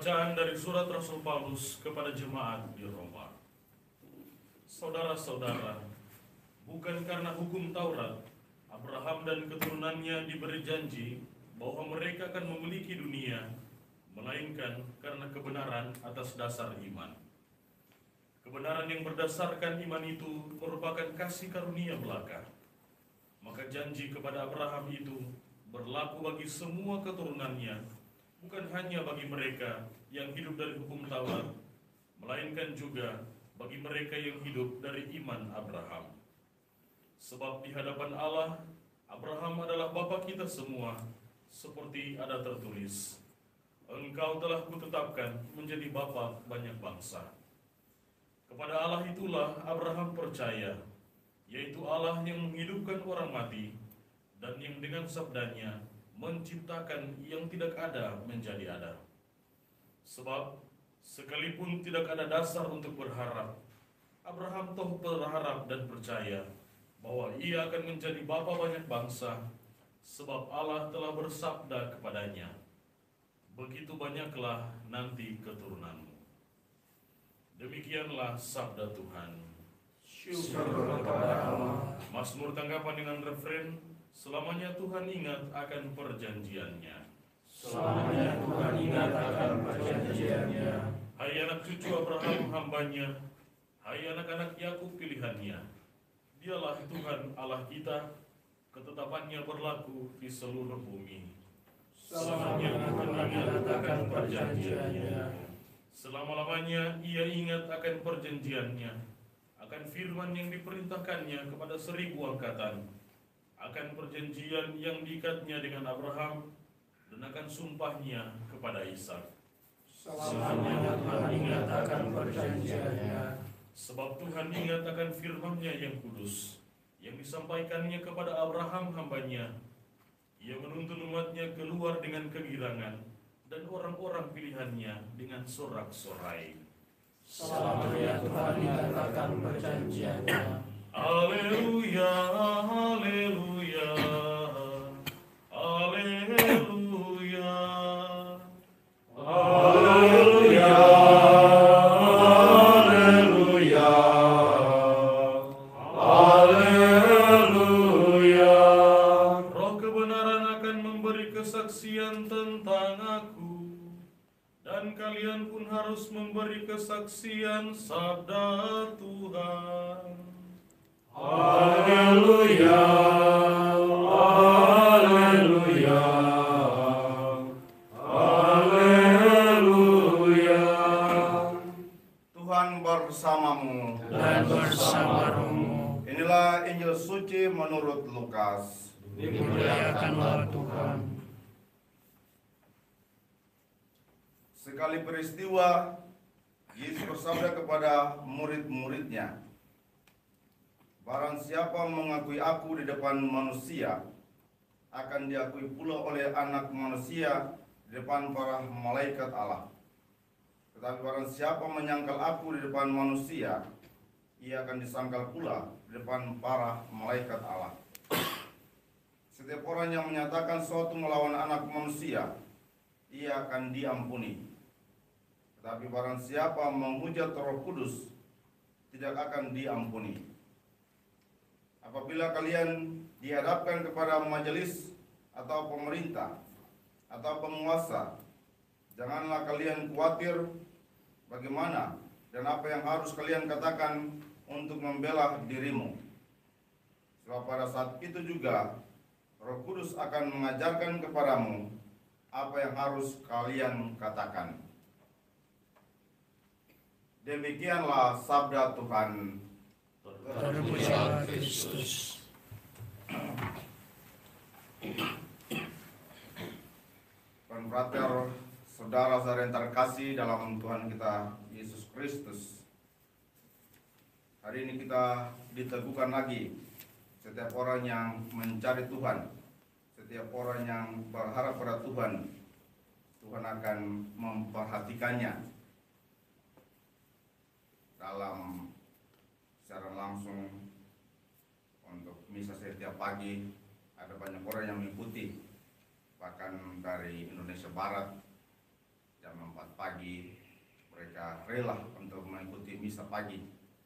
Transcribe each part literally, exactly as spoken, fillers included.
Bacaan dari surat Rasul Paulus kepada jemaat di Roma. Saudara-saudara, bukan karena hukum Taurat, Abraham dan keturunannya diberi janji bahwa mereka akan memiliki dunia, melainkan karena kebenaran atas dasar iman. Kebenaran yang berdasarkan iman itu merupakan kasih karunia belaka. Maka janji kepada Abraham itu berlaku bagi semua keturunannya, bukan hanya bagi mereka yang hidup dari hukum Taurat, melainkan juga bagi mereka yang hidup dari iman Abraham. Sebab di hadapan Allah, Abraham adalah bapa kita semua, seperti ada tertulis, "Engkau telah kutetapkan menjadi bapa banyak bangsa." Kepada Allah itulah Abraham percaya, yaitu Allah yang menghidupkan orang mati, dan yang dengan sabdanya menciptakan yang tidak ada menjadi ada. Sebab sekalipun tidak ada dasar untuk berharap, Abraham toh berharap dan percaya bahwa ia akan menjadi bapa banyak bangsa, sebab Allah telah bersabda kepadanya, "Begitu banyaklah nanti keturunanmu." Demikianlah sabda Tuhan. Syukur kepada Allah. Mazmur tanggapan dengan referen, "Selamanya Tuhan ingat akan perjanjiannya." Selamanya Tuhan ingat akan perjanjiannya. Hai anak cucu Abraham hambanya, hai anak-anak Yakub pilihannya. Dialah Tuhan Allah kita, ketetapannya berlaku di seluruh bumi. Selamanya Tuhan ingat akan perjanjiannya. Selama-lamanya ia ingat akan perjanjiannya, akan firman yang diperintahkannya kepada seribu angkatan, akan perjanjian yang diikatnya dengan Abraham, dan akan sumpahnya kepada Ishak. Selamanya Tuhan ingat akan perjanjiannya. Sebab Tuhan ingat akan firman-Nya yang kudus, yang disampaikannya kepada Abraham hambanya. Ia menuntun umat-Nya keluar dengan kegirangan, dan orang-orang pilihan-Nya dengan sorak-sorai. Selamanya Tuhan ingat akan perjanjiannya. Haleluya, haleluya, haleluya, Haleluya, haleluya, haleluya. Roh kebenaran akan memberi kesaksian tentang aku, dan kalian pun harus memberi kesaksian sabda Tuhan. Haleluya, haleluya, haleluya. Tuhan bersamamu Dan bersama rohmu, Inilah Injil suci menurut Lukas. dimuliakanlah Tuhan. Sekali peristiwa, Yesus bersabda kepada murid-muridnya, "Barang siapa mengakui aku di depan manusia, akan diakui pula oleh anak manusia di depan para malaikat Allah. Tetapi barang siapa menyangkal aku di depan manusia, ia akan disangkal pula di depan para malaikat Allah. Setiap orang yang menyatakan sesuatu melawan anak manusia, ia akan diampuni. Tetapi barang siapa menghujat Roh Kudus, tidak akan diampuni. Apabila kalian dihadapkan kepada majelis atau pemerintah atau penguasa, janganlah kalian khawatir bagaimana dan apa yang harus kalian katakan untuk membela dirimu. Sebab pada saat itu juga Roh Kudus akan mengajarkan kepadamu apa yang harus kalian katakan." Demikianlah sabda Tuhan. Terpujilah Kristus. Dan frater, saudara-saudara yang terkasih dalam Tuhan kita Yesus Kristus, hari ini kita diteguhkan lagi. Setiap orang yang mencari Tuhan, setiap orang yang berharap pada Tuhan, Tuhan akan memperhatikannya dalam secara langsung. Untuk misa setiap pagi ada banyak orang yang mengikuti, bahkan dari Indonesia Barat jam empat pagi mereka rela untuk mengikuti misa pagi.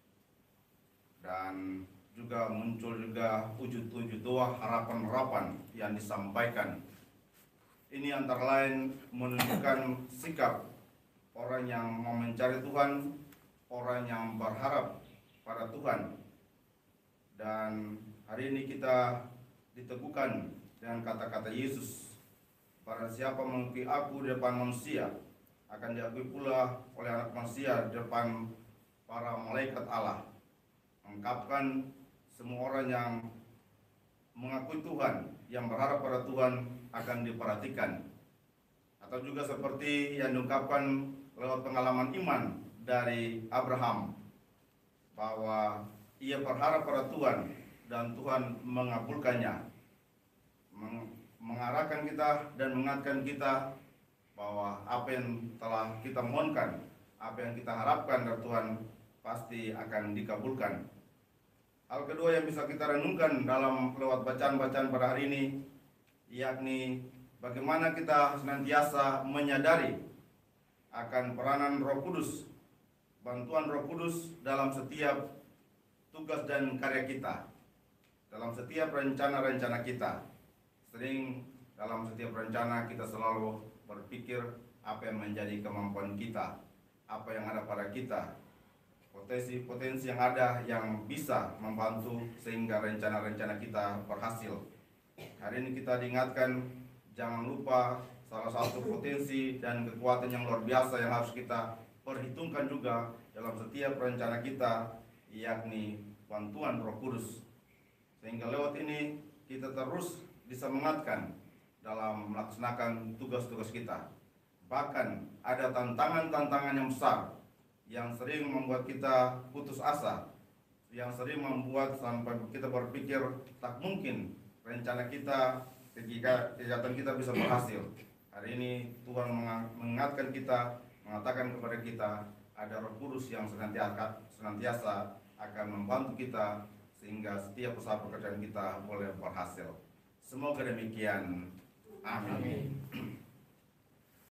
Dan juga muncul juga wujud-wujud doa harapan-harapan yang disampaikan. Ini antara lain menunjukkan sikap orang yang mau mencari Tuhan, orang yang berharap pada Tuhan. Dan hari ini kita diteguhkan dengan kata-kata Yesus, barang siapa mengakui aku di depan manusia, akan diakui pula oleh anak manusia di depan para malaikat Allah. Mengungkapkan semua orang yang mengakui Tuhan, yang berharap pada Tuhan akan diperhatikan. Atau juga seperti yang diungkapkan lewat pengalaman iman dari Abraham, bahwa ia berharap pada Tuhan dan Tuhan mengabulkannya, mengarahkan kita dan mengingatkan kita bahwa apa yang telah kita mohonkan, apa yang kita harapkan dari Tuhan pasti akan dikabulkan. Hal kedua yang bisa kita renungkan dalam lewat bacaan-bacaan pada hari ini, yakni bagaimana kita senantiasa menyadari akan peranan Roh Kudus, bantuan Roh Kudus dalam setiap tugas dan karya kita, dalam setiap rencana-rencana kita. Sering dalam setiap rencana kita selalu berpikir apa yang menjadi kemampuan kita, apa yang ada pada kita, potensi-potensi yang ada yang bisa membantu sehingga rencana-rencana kita berhasil. Hari ini kita diingatkan, jangan lupa salah satu potensi dan kekuatan yang luar biasa yang harus kita perhitungkan juga dalam setiap rencana kita, yakni bantuan Roh Kudus. Sehingga lewat ini kita terus disemangatkan dalam melaksanakan tugas-tugas kita. Bahkan ada tantangan-tantangan yang besar yang sering membuat kita putus asa, yang sering membuat sampai kita berpikir tak mungkin rencana kita, kegiatan kita bisa berhasil. Hari ini Tuhan mengingatkan kita, mengatakan kepada kita, ada Roh Kudus yang senantiasa, senantiasa akan membantu kita sehingga setiap usaha pekerjaan kita boleh berhasil. Semoga demikian. Amin. Amin.